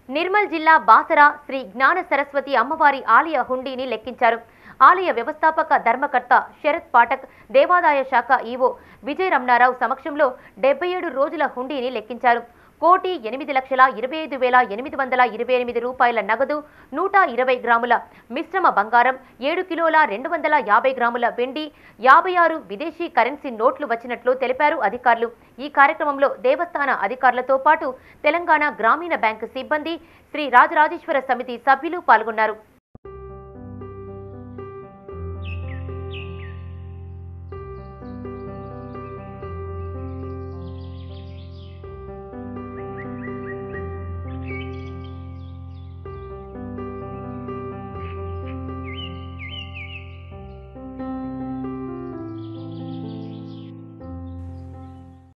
నిర్మల్ జిల్లా బాసర శ్రీ జ్ఞాన సరస్వతి అమ్మవారి ఆలయ హుండీని లెక్కించారు. ఆలయ వ్యవస్థాపక ధర్మకర్త శరత్ పాఠక్, దేవాదాయ శాఖ ఈవో విజయ రమణారావు సమక్షంలో 77 రోజుల హుండీని లెక్కించారు. 1,8,25,828 రూపాయల నగదు, 120 గ్రాముల మిశ్రమ బంగారం, 7 కిలోల 250 గ్రాముల వెండి, 56 విదేశీ కరెన్సీ నోట్లు వచ్చినట్లు తెలిపారు అధికారులు. ఈ కార్యక్రమంలో దేవస్థాన అధికారులతో పాటు తెలంగాణ గ్రామీణ బ్యాంకు సిబ్బంది, శ్రీ రాజరాజేశ్వర సమితి సభ్యులు పాల్గొన్నారు.